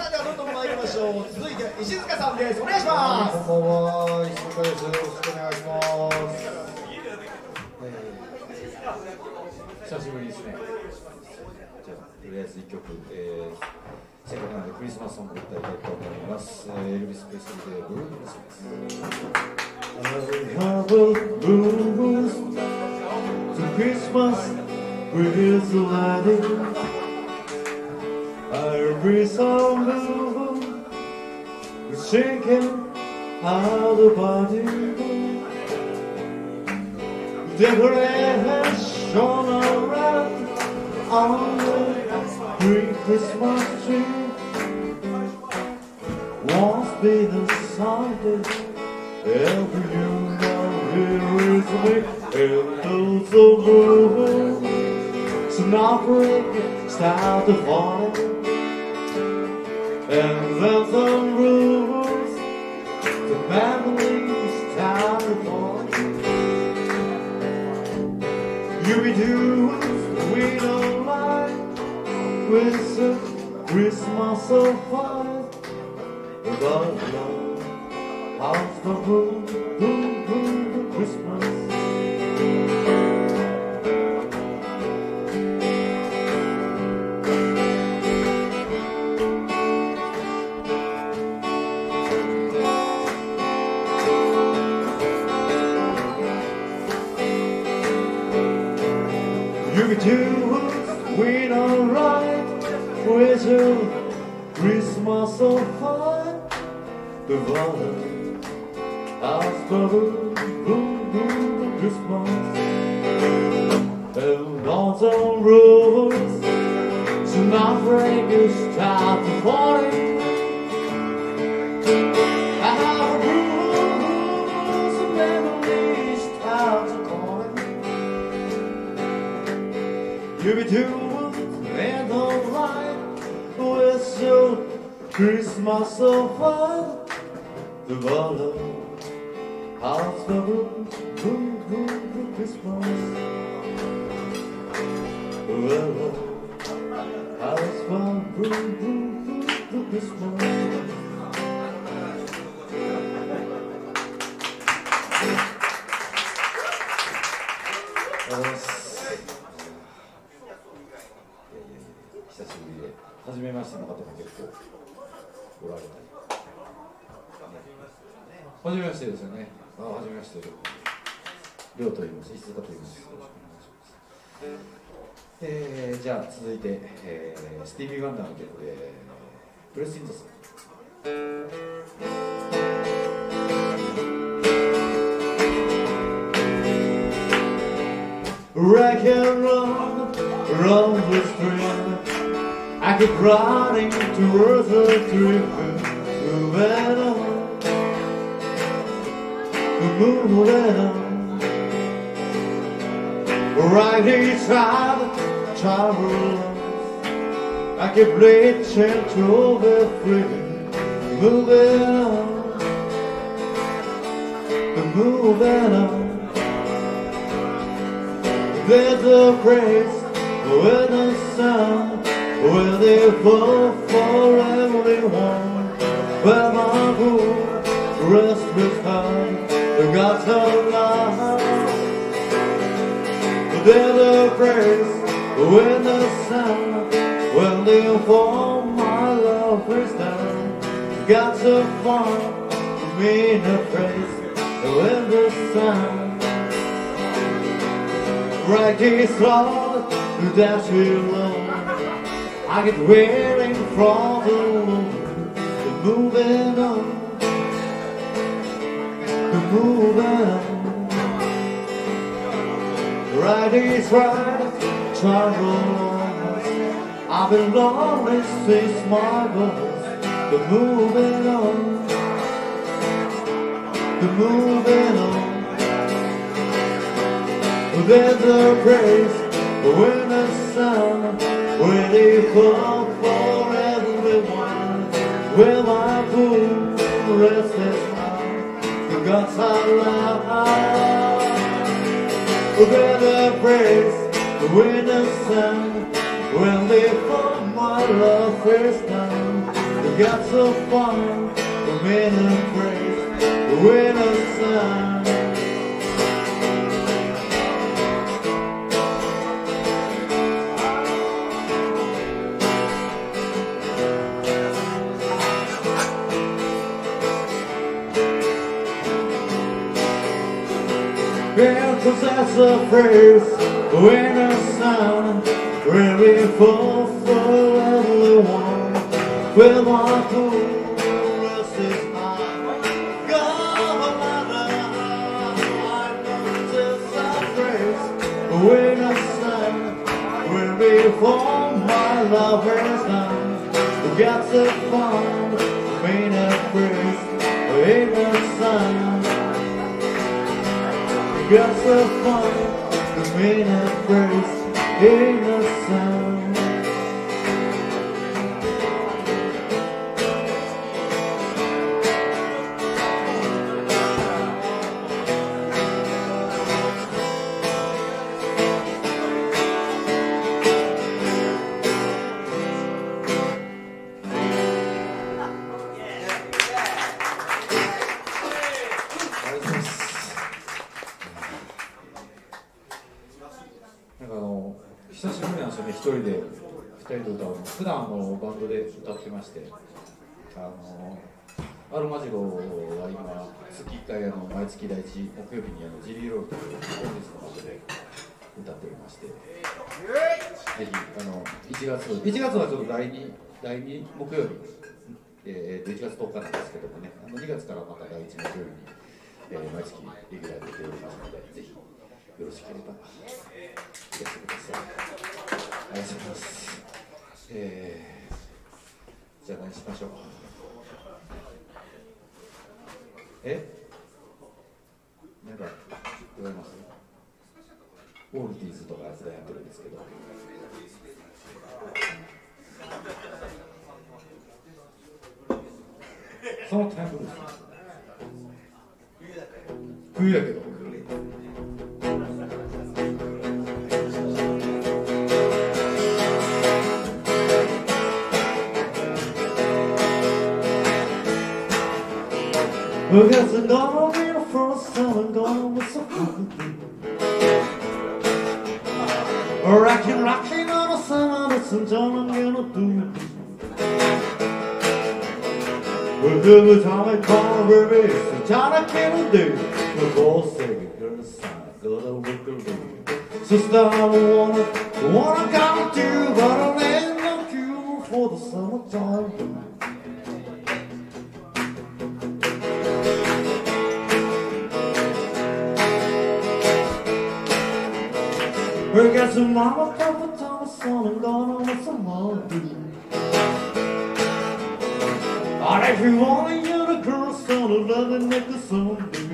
ではどんどん参りましょう。続いて石塚さんです。お願いします。 こんばんは、石塚です。よろしくお願いします。 久しぶりですね。じゃあとりあえず1曲、せっかくなのでクリスマスソングを歌いたいと思います。エルビス・プレスリーでブルークリスマス。 I have a blues to Christmas with lighting. I'll be some blues shaking out the body. Decorations around on the green Christmas tree. Once been a Sunday, every you know here is me, and those of blues. So now break, start to fall, and then some rules. The memories start to fall. You be doing, we don't like, with a Christmas so fine. But love, how's the boom, boom, boom, Christmas? You be doing, we don't like, with a Christmas so fine. The water, house bubble, boom, boom, Christmas. And on some roads, so now breakers start to falling. I have rules, and memories start to calling. You be doing, and don't like, with your Christmas so fine. The water, house the boom, boom, boom, Christmas. Well, house boom, boom, boom, boom, Christmas. 久しぶりで、初めましての方も結構おられたり。初めましてですよね。初めまして。りょうと言います。石塚と言います。よろしくお願いします。じゃあ続いて、スティービー・ワンダーの曲でプレス・イントス。 Rock and roll, roll the stream. I keep running towards the dream. Moving on, moving on. Right inside, travel. I keep reaching to the free. Moving on, moving on. There's a place where the sun will they fall for everyone. Where my moon rests with her, the gods of love. There's a place where the sun will they fall, my love is down. Gods of fun, me in a place where the sun. Right is love, that you love. I get weary from the moon, the moving on, the moving on. Right is right, travel on. I've been lonely since my birth, the moving on, the moving on. There's a place when the sun will they fall for everyone. Where my pool rests now, the gods I love. There's a place when the sun will they fall, my love is down. The got so fun from in a place with the sun. Cause that's a phrase when the sun really fall for everyone. With my cool rest is mine. God, I know that's a phrase when the sun really fall, my love is done. We got so fun, made a phrase in the sun. Got so fun, the main at first in the sun. 久しぶりなんですよね、2人で歌うの。普段バンドで歌ってまして、アルマジロは今月1回毎月第1木曜日にジリーロールという本日の場所で歌っておりまして、ぜひ1月はちょっと第2木曜日、1月10日なんですけどもね、2月からまた第1木曜日に、毎月レギュラーで出ておりますので、ぜひよろしければいらしてください。ありがとうございます。じゃあ何しましょう。なんかございます？ウォルティーズとかやってるんですけど。そのタイプです。冬だけど。 Because it's gonna be the first time I'm gonna be so happy. Rocking on the summer, that's what I'm gonna do. Every time I call, baby, it's the time I can't do. The boss say, girl, son, gotta work a day. Sister, I wanna come to, but I ain't no cure for the summertime. I got some mama, papa, Thomas, son, and gonna want some more. But if you wanna, you're the girl, son, of loving make the song do.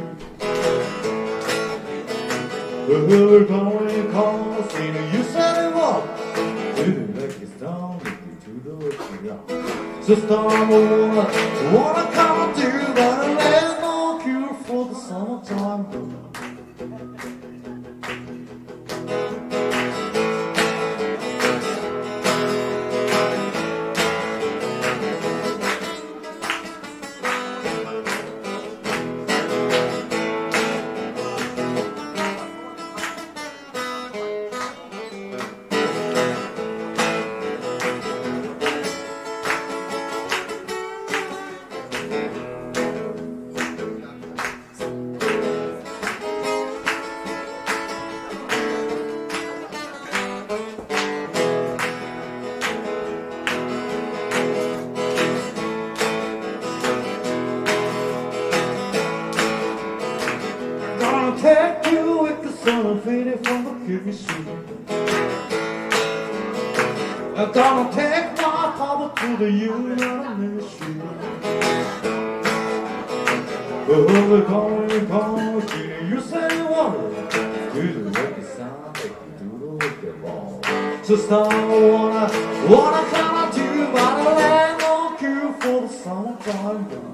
We're going, call, see, you said it was. Do the like it's down, to the work, sister, I wanna come to, but there's no cure for the summertime. Take you with the sun and fade it from the kidney street. I'm gonna take my power to the union ministry. We're going, see, you say you want it. Do the wicked sound, take you to the wicked ball. Sister, I wanna come to, but I ain't no cure for the summertime.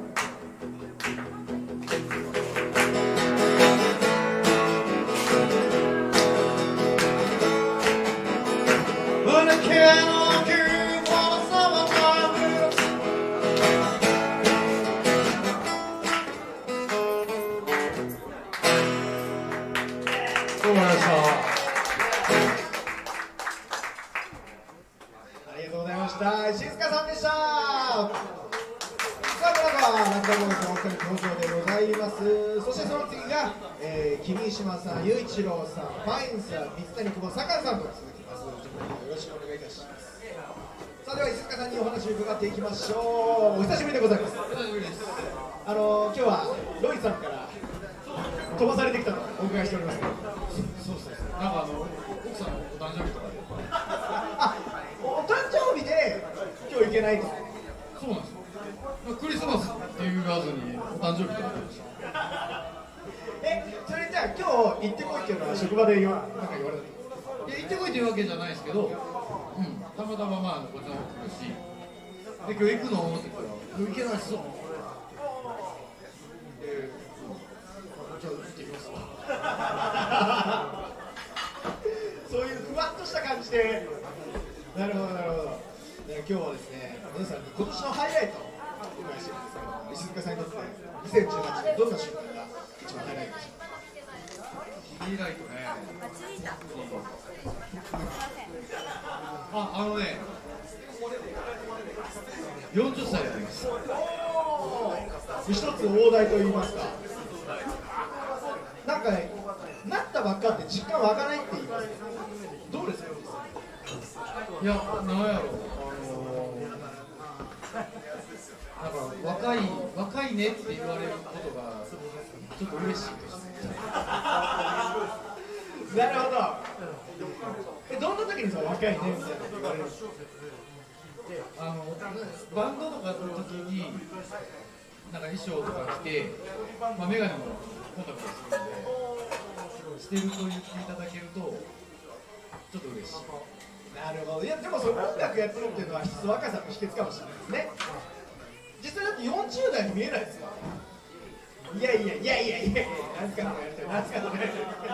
さんでした。さあ皆さん、ラクダボーイズのお二人登場でございます。そしてその次が、君島さん、雄一郎さん、パインさん、水谷久保、坂井さんと続きます。よろしくお願いいたします。さあでは石塚さんにお話を伺っていきましょう。お久しぶりでございます。 お久しぶりです。 今日はロイさんから飛ばされてきたとお伺いしております。 そうそうそう。なんか奥さんのお誕生日とかで。 あ、お誕生日で今日行けないと。 そうなんですよ。クリスマスって言わずにお誕生日とかでした。 それじゃあ今日行ってこいっていうのは職場でなんか言われた。 いや行ってこいっていうわけじゃないですけど、たまたままあこっちの方来るし、で今日行くのって言ったら今日行けないっすよ。じゃあ行ってきます。 そういうふわっとした感じで。なるほどなるほど。今日はですね、皆さんに今年のハイライトをお伺いしてるんですけど、石塚さんにとって2018年どんな瞬間が一番ハイライトでしょうか。 ハイライトね。40歳になります。 一つ大台と言いますか、なんかね、なったばっかって実感湧かないって言いますけど、どうですか。 いや、なんやろ、なんか若いねって言われることがちょっと嬉しいです。 なるほど。どんな時に若いねみたいなこと言われるんですか。 バンドとかの時になんか衣装とか着て、メガネもコンタクトするんで、してると言っていただけるとちょっと嬉しい。 なるほど。いやでもその音楽やってるっていうのは一つ若さの秘訣かもしれないですね。実際だって40代に見えないですか。いやいやいやいやいや、なんすかのやりたい、なんすかのやりたい。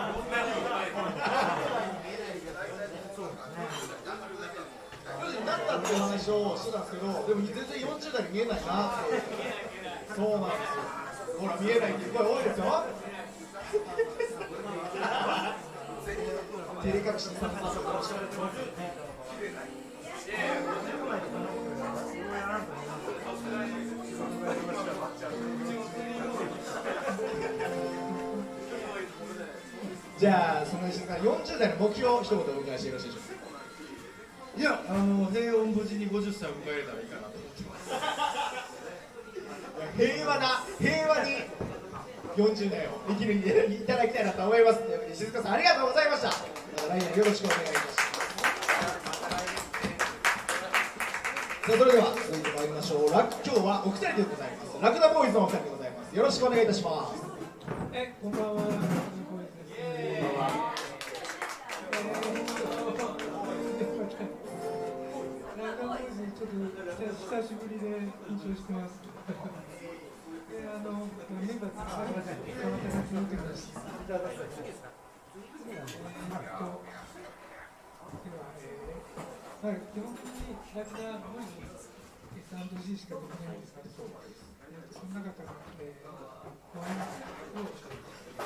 なんだっていう話をしてたんですけど、でも全然40代に見えないなって。そうなんですよ。ほら見えないっていう声多いですよ。照れ隠しにされてますよ。じゃあその石塚さん、40代の目標を一言お願いしてよろしいでしょうか。 いや、平穏無事に50歳を迎えれたらいいかなと思ってます。 平和に40年を生き抜いていただきたいなと思います。というわけで石塚さんありがとうございました。来年よろしくお願いいたします。さあそれでは続いてまいりましょう。今日はお二人でございます。ラクダボーイズのお二人でございます。よろしくお願いいたします。 こんばんは。ちょっと久しぶりで緊張してます。メンバーたまたま集まってください。基本的にラクダボーイズ3年しかできないんですけど、その中からご挨拶をしています。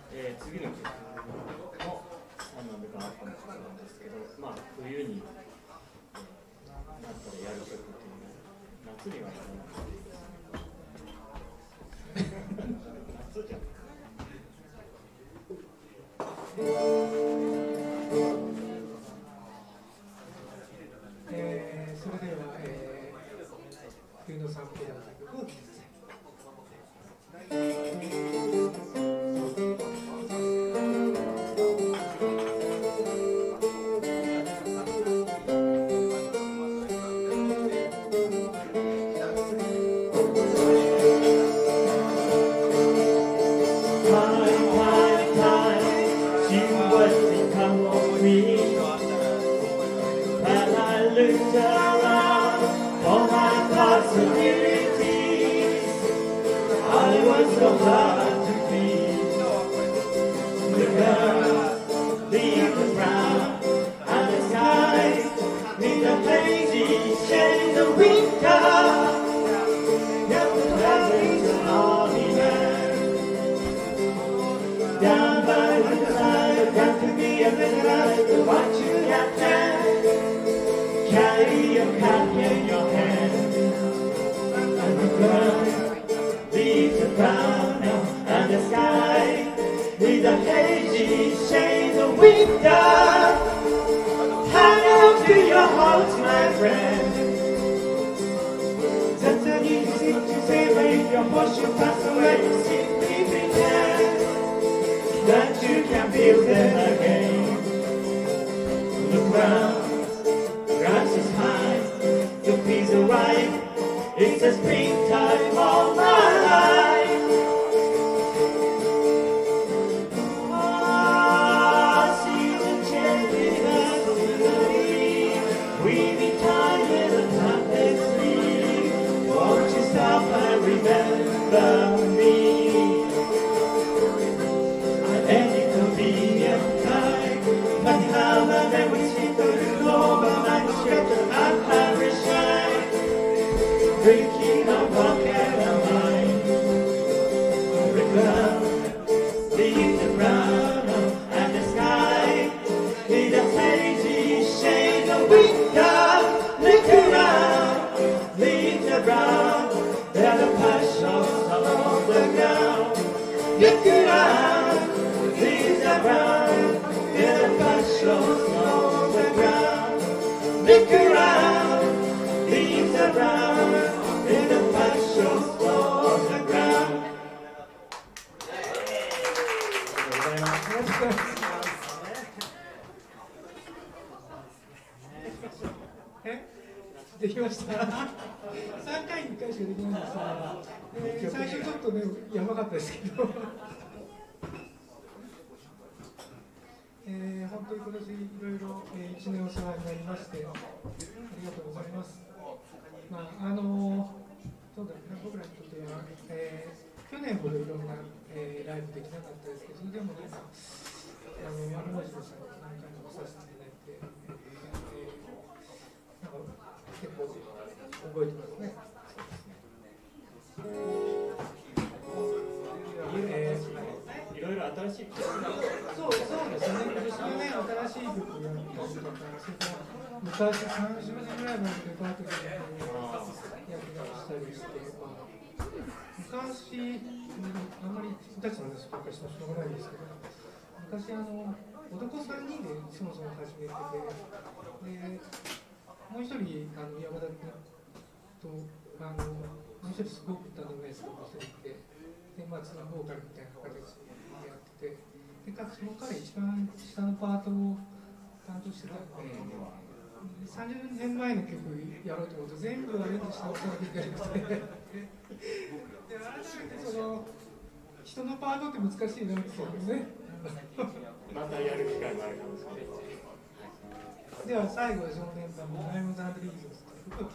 次の曲もなんでかあったのかなんですけど、まあ、冬に、なったらやる曲っていうの夏にはやらない夏じゃんそれでは、冬の散歩での曲を聴いてください。できました。3回に1回しかできないんですが、最初ちょっとね、やばかったですけど、本当に今年いろいろ1年お世話になりまして、ありがとうございます。まあ、そうだね、僕らにとっては、去年ほどいろんな、ライブできなかったですけど、それでもなんか、丸の内さんに何回も来させていただいて、なんか結構覚えてますね。 いろいろ新しい曲そうですね。今年はね、新しい曲をやったりとか、それから昔30年ぐらい前のデパートで役がしたりして、昔、あんまり僕たちの話ばっかりしてもしょうがないんですけど、昔男3人でそもそも始めてて、でもう一人山田君ともう一人すごく歌のうまい人が一人いて、でボーカルみたいな形でやってて、でその彼一番下のパートを担当してたんで、30年前の曲やろうと思うと全部あれと下のパートでやりたくて、で改めてその人のパートって難しいなって思うんですね。 またやる機会もあるかもしれない。 では最後は少年版のライムズ&リーズンズという曲を聴きます。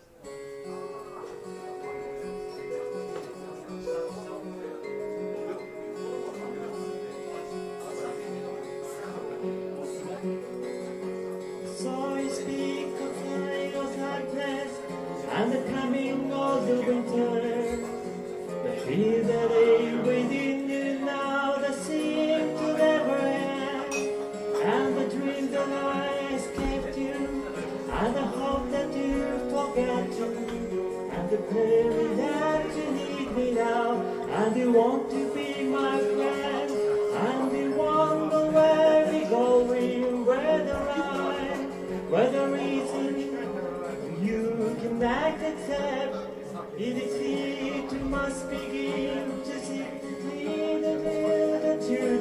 So you speak of final sadness and the coming of the winter, but feel the day within you now, the sea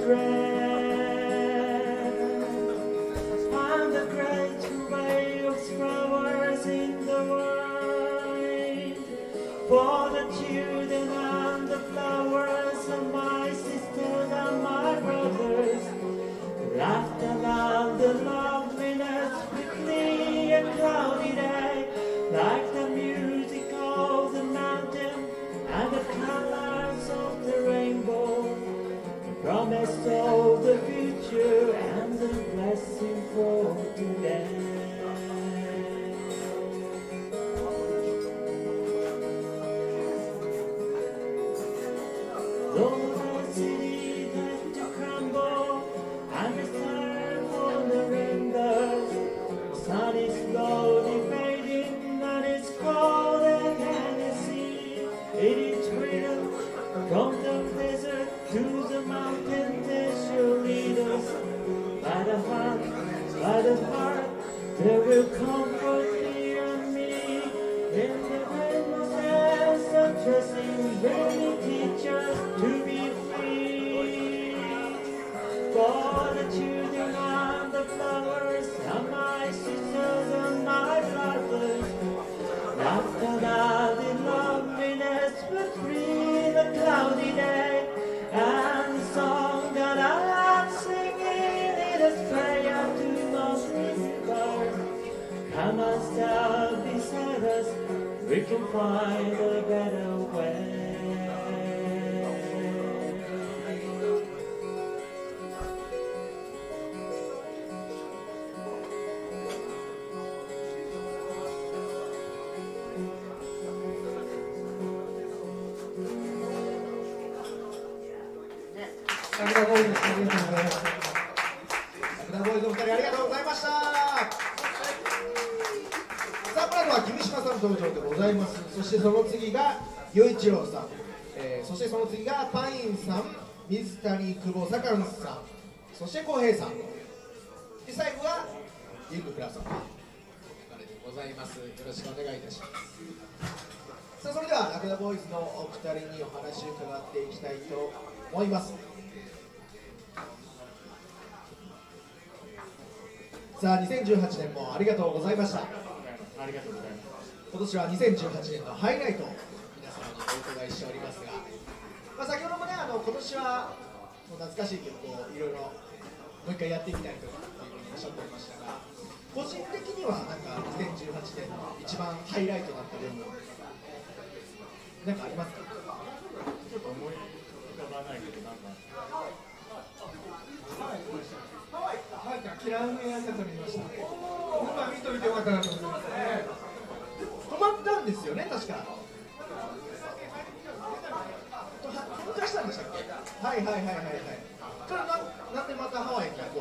and the great waves flowers in the wind. For the children and the flowers and my sisters and my brothers, laughter and the loveliness with me a cloudy day, like the music of the mountain and the colors of the rainbow, the promise of the future and the blessing for today. Though the city has to crumble and the sun on the windows, the sun is slowly fading and it's cold and the sea. It is freedom from the desert to the mountain. They shall lead us by the heart, they will comfort me and me. In the rainbow sands of trusting, they teach us to be free. For the children and the flowers and my sisters and my brothers, laughter and in loveliness will free the cloudy day. And the song that I'm singing, it is prayer to most rivers. Come and stand beside us, we can find a better way. ラクダボーイズありがとうございます。ラクダボーイズのお二人ありがとうございました。さあ、この後は君島さん登場でございます。そしてその次が与一郎さん、そしてその次がパインさん、水谷久保坂野さん、そして浩平さんで、最後はユングフラさんという流れでございます。よろしくお願いいたします。さあ、それではラクダボーイズのお二人にお話を伺っていきたいと思います。さあ、2018年もありがとうございました。 ありがとうございます。 今年は2018年のハイライトを皆様にお伺いしておりますが、先ほどもね、今年は懐かしい曲をいろいろもう一回やっていきたいというふうにおっしゃっておりましたが、個人的にはなんか2018年の一番ハイライトだった部分なんかありますか？ ちょっと思い浮かばないけど、なんかはい、キラーのやつ見ました。今見といてよかったなと思いますね。 止まったんですよね、確か。噴火したんでしたっけ？はいはいはいはいはい。それなんでまたハワイにこ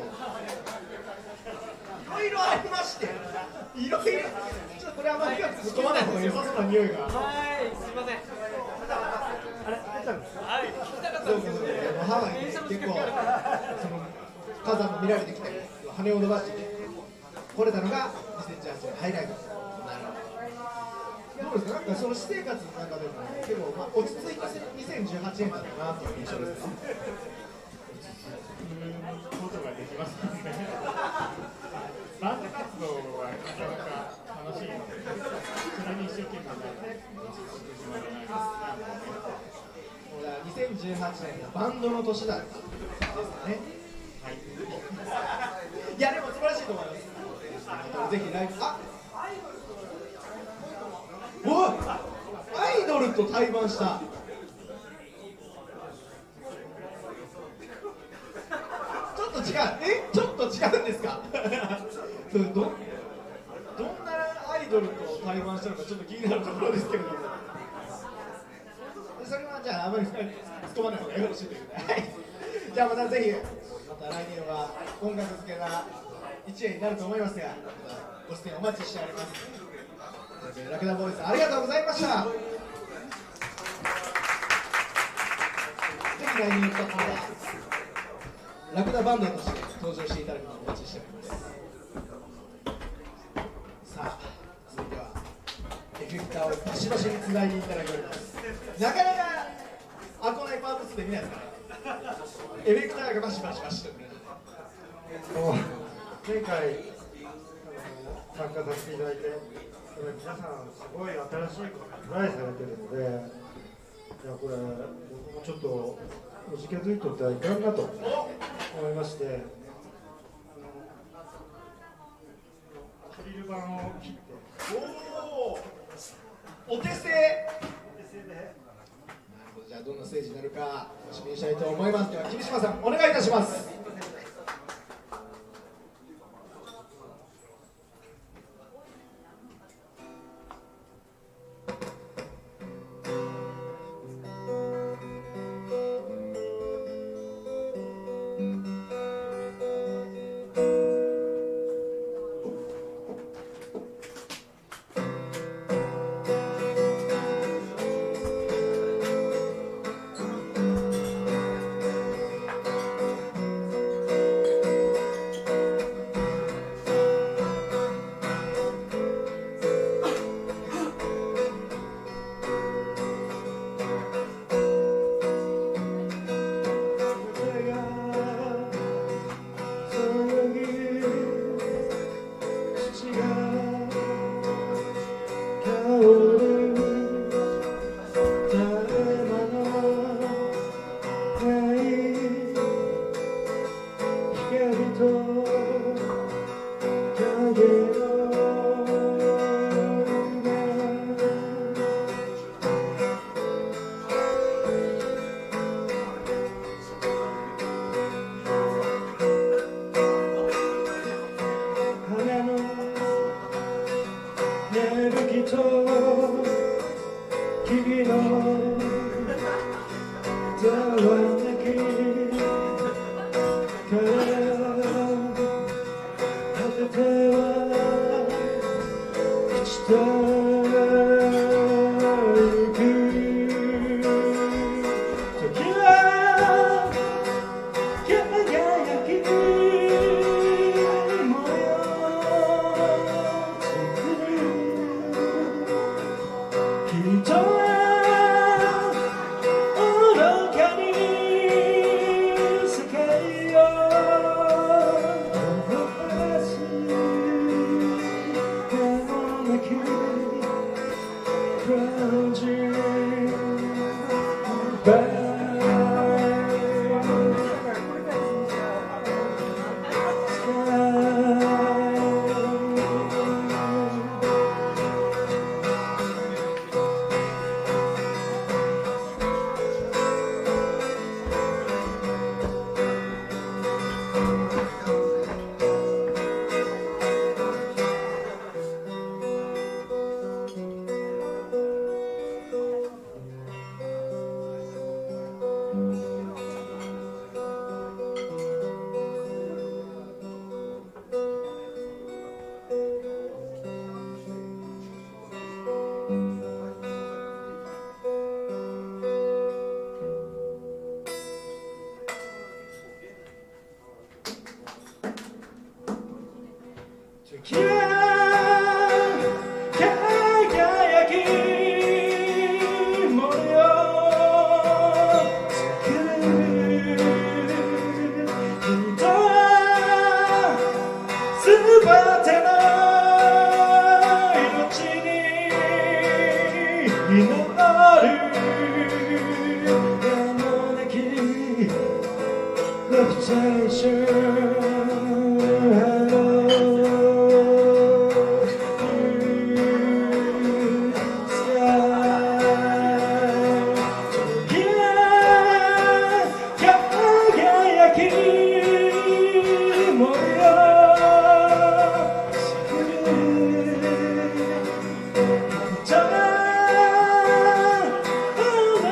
ういろいろありまして、いろいろちょっとこれあんまり突っ込まない方が良さそうな匂いが。 はい、すいません。あれ、出たんですか？はい、聞きたかったんですけど、 ハワイに結構その火山も見られてきて羽を伸ばして来れたのが2018年ハイライト。どうですか？なんかその私生活の中でも結構落ち着いた2018年だったなという印象ですか？ ことができますね。バンド活動はなかなか楽しいので、それに一生懸命なってしまわないですね。2018年のバンドの年だったですかね。 はい。 いやでも素晴らしいと思います。ぜひライブ、おい、アイドルと対バンした。ちょっと違う、ちょっと違うんですか？どんなアイドルと対バンしたのかちょっと気になるところですけれども、それはじゃああまり突っ込まない方がよろしいということで、はい、じゃあまたぜひまた来年は音楽漬けが1年になると思いますが、ご出演お待ちしております。ラクダボーイズありがとうございました。ぜひ来年の方はラクダバンドとして登場していただくのをお待ちしております。さあ、続いてはエフェクターをバシバシにつないでいただいております。なかなかアコナイパート2で見ないですからね。 エレクターがバシバシバシと前回参加させていただいて、皆さんすごい新しいことトライされてるので、いやこれ僕もちょっとおじけづいとってはいかんなと思いまして、アクリル板を切って、 お手製で、じゃあどんなステージになるか楽しみにしたいと思います。では君島さんお願いいたします。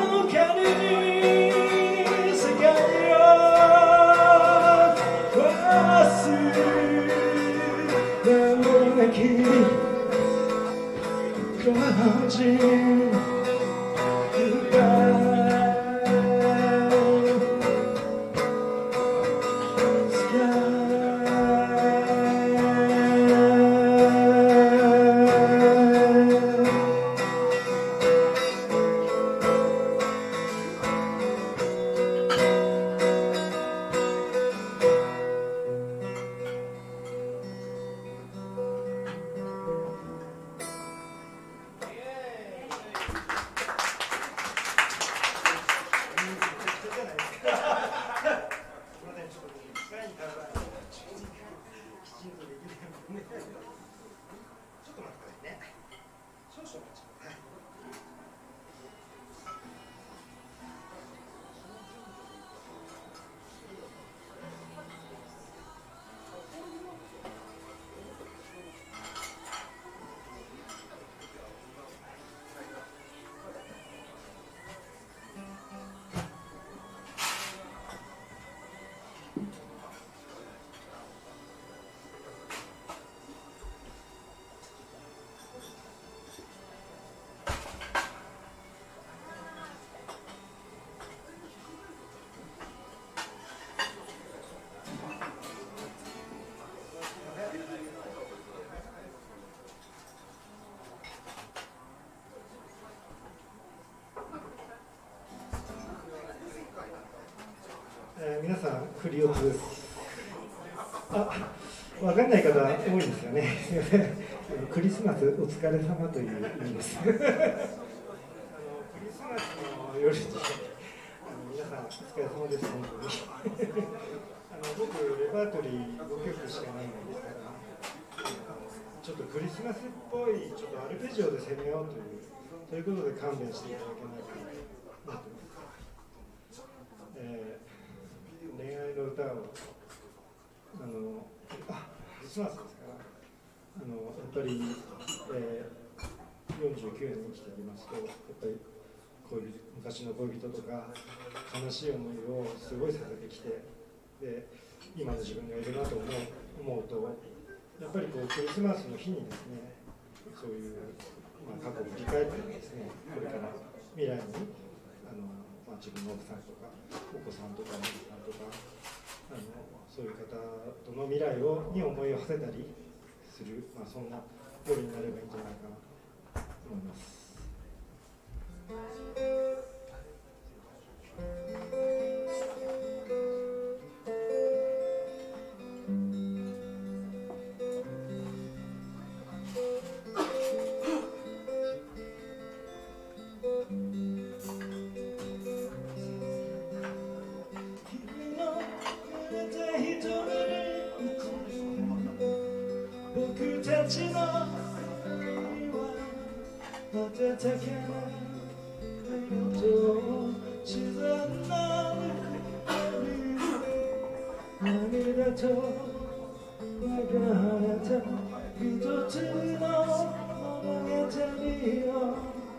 世界を皆さん、クリオツです。わかんない方多いんですよね。すみません。クリスマスお疲れ様という意味です。クリスマスの夜に皆さんお疲れ様です、本当に。僕、レパートリー5曲しかないのですから、ちょっとクリスマスっぽい、ちょっとアルペジオで攻めようということで勘弁していただけないかなと思ってます。恋愛の歌をクリスマスですからやっぱり、49年生きておりますとやっぱり昔の恋人とか悲しい思いをすごいさせてきてで今の自分がいるなと思うとやっぱりこうクリスマスの日にですねそういう、過去を振り返ってですねこれから未来に自分の奥さんとかお子さんとかおじさんとかそういう方との未来に思いを馳せたりする、そんな夜になればいいんじゃないかなと思います。僕たちの愛は温かな自然な涙と流れた一つの物語を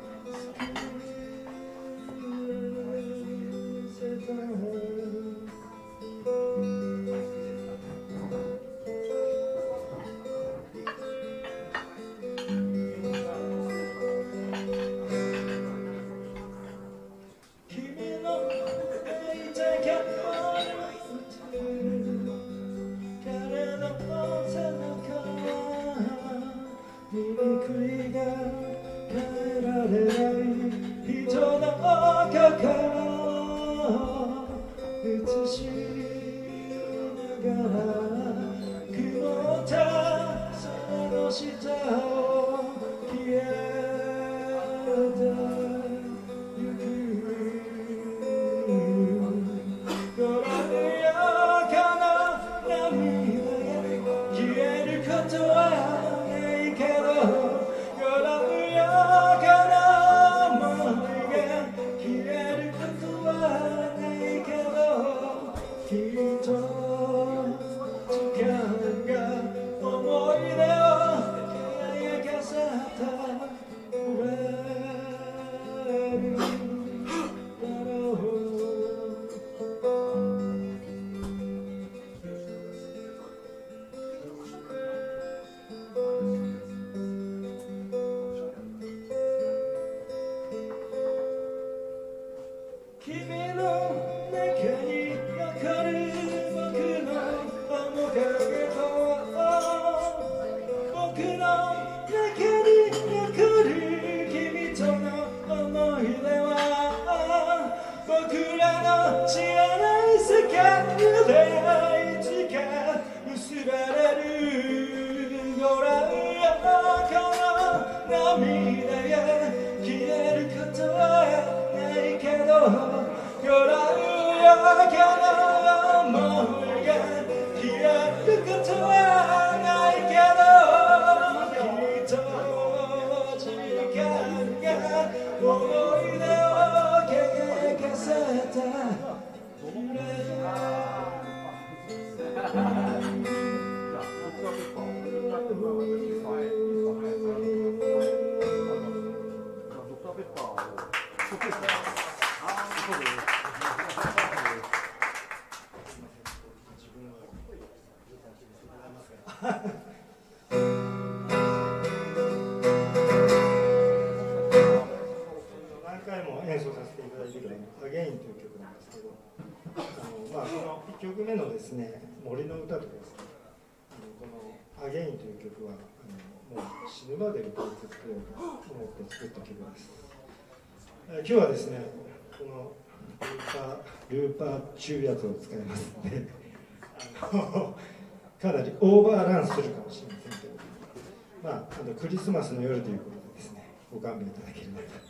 森の歌とかですね、この「アゲイン」という曲はもう死ぬまで歌い続けようと思って作った曲です。今日はですねこのルーパー中やつを使いますのでかなりオーバーランするかもしれませんけど、まあ、クリスマスの夜ということでですね、ご勘弁いただければと。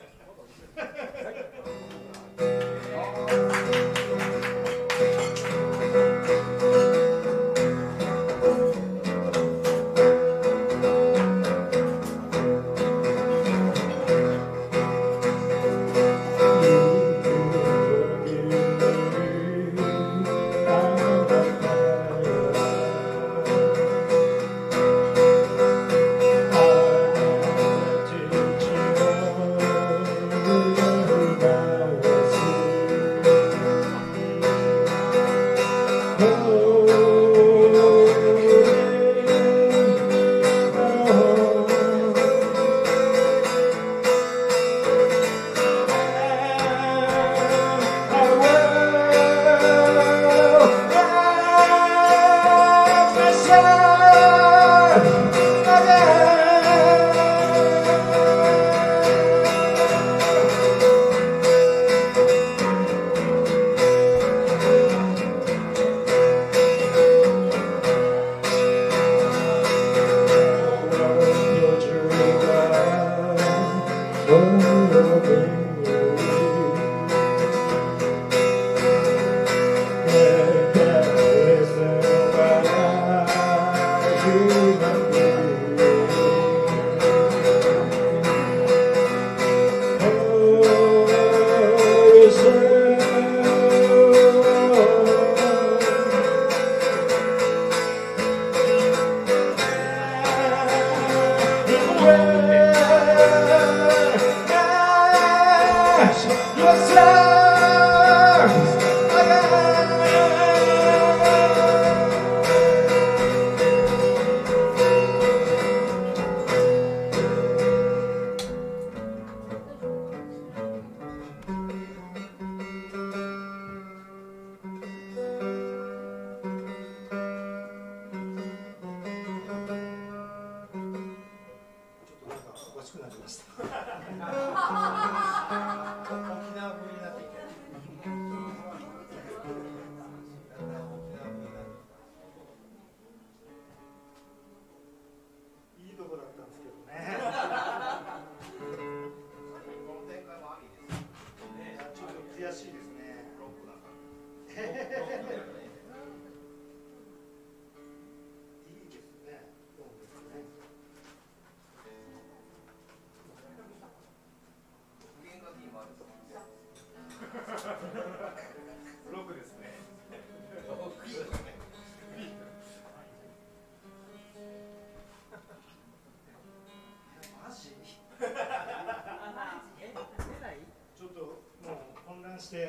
して、ちょっ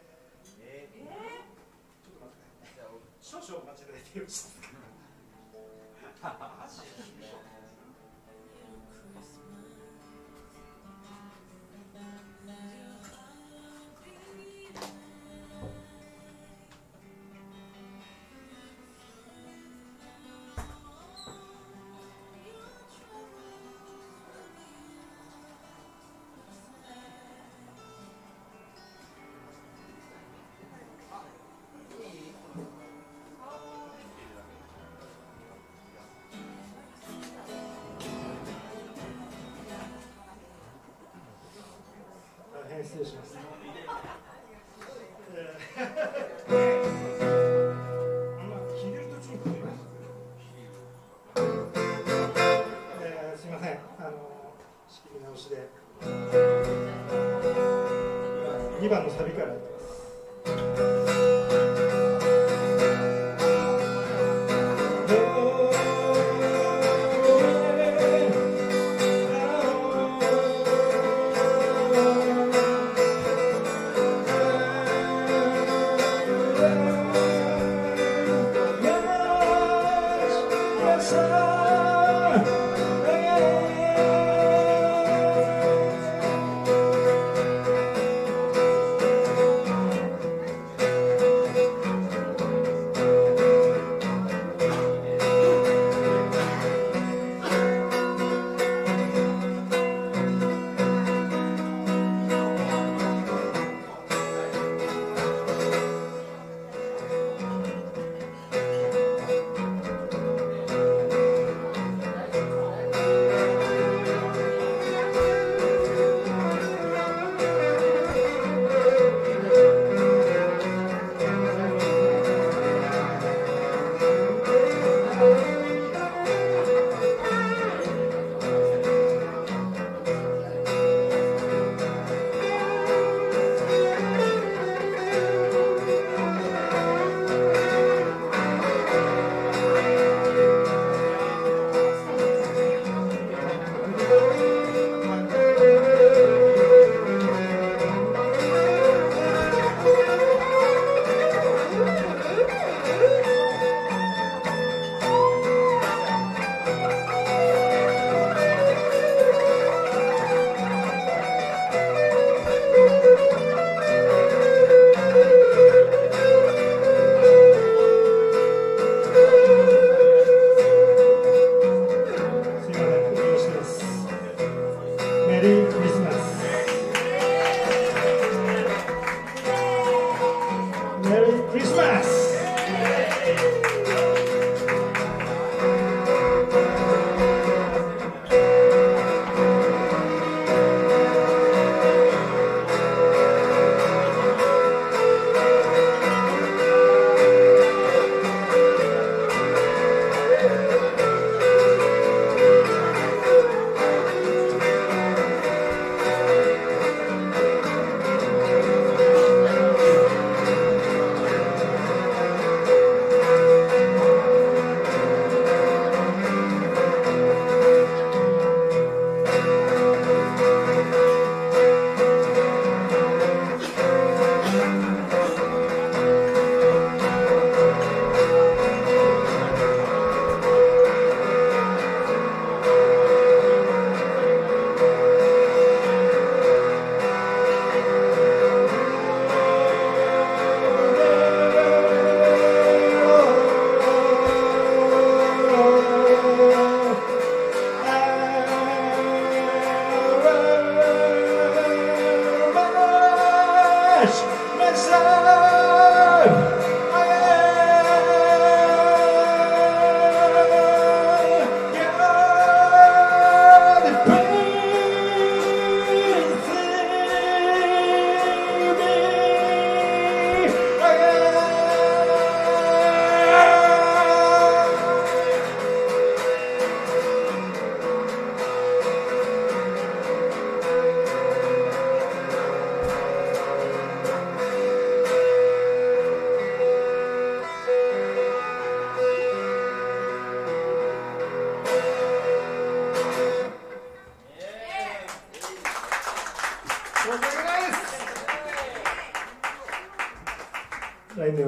と待ってね、少々お待ちいただいてよろしいですか。失礼します。すみません、仕切り直しで2番のサビからやります。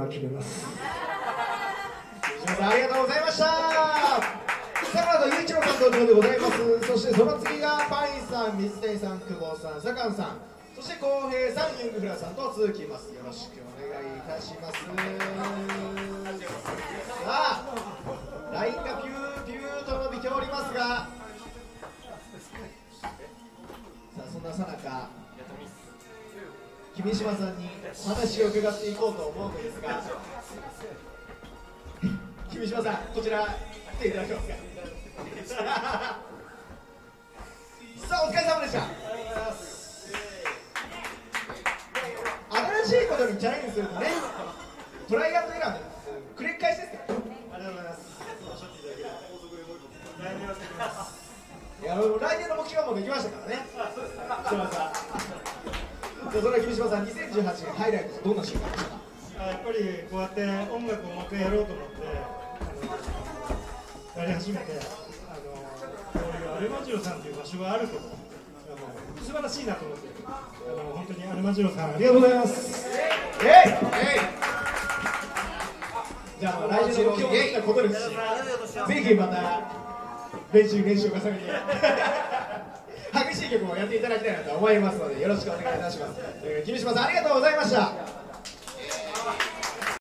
決めます。 君島さんありがとうございました。さあ、雄一郎さん登場でございます。そしてその次がパインさん、水谷さん、久保さん、左官さん、そして浩平さん、ユングフラさんと続きます。よろしくお願いいたします。さあ、ラインがピューピューと伸びておりますが、さあそんなさなか君島さんにお話を伺っていこうと思うのですが、君島さん、こちら来ていただけますか。さあ、お疲れ様でした。新しいことにチャレンジするとね、トライアンドエラーで繰り返しですから。ありがとうございます。いや、来年の目標もできましたからね。それは君島さん、2018年ハイライトどんな瞬間でしたか。 やっぱりこうやって音楽をもう一回やろうと思ってやり始めて、こういうアルマジロさんという場所があること素晴らしいなと思って、本当にアルマジロさんありがとうございます。 じゃあ、来年の目標もできたことですし、ぜひまた練習を重ねて激しい曲もやっていただきたいなと思いますので、よろしくお願いいたします。君島さんありがとうございました。